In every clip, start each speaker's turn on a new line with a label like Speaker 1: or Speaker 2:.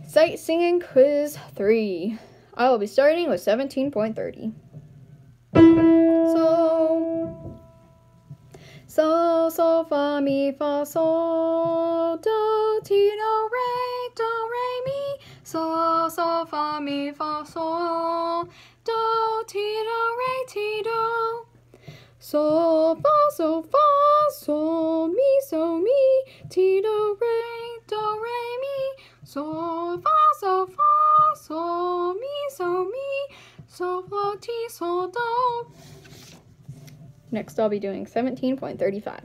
Speaker 1: Sight Singing Quiz 3. I will be starting with 17.30. So, fa, mi, fa, sol, do, ti, do, re, mi. So, fa, mi, fa, sol, do, ti, do. So, fa, sol, mi, ti, do, re, mi. So, fa, sol, mi, so, fa, ti, sol, do. Next, I'll be doing 17.35.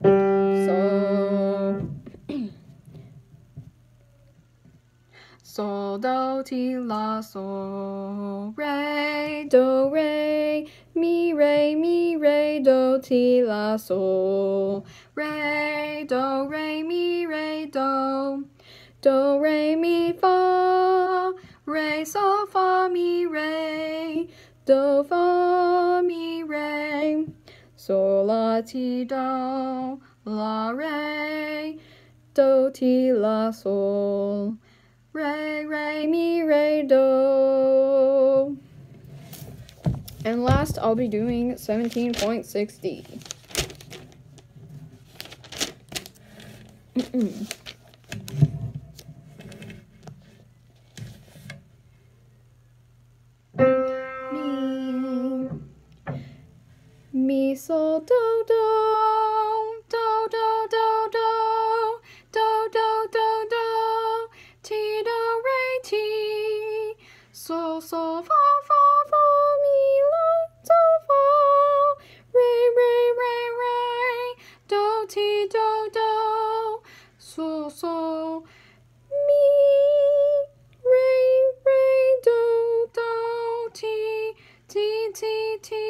Speaker 1: Sol, do, ti, la, sol, re, do, mi, do, ti, la, sol, re, do, mi, do, mi, fa, re, sol, fa, mi, do, fa, mi, sol, la, ti, do, la, do, ti, la, sol, re, mi, do. And last, I'll be doing 17.60. Mi, sol, do, do, do, do, do, do, do, do, do, do, ti, do, re, ti, sol, fa, mi, la, do, fa, re, do, ti, do, sol, mi, do, ti,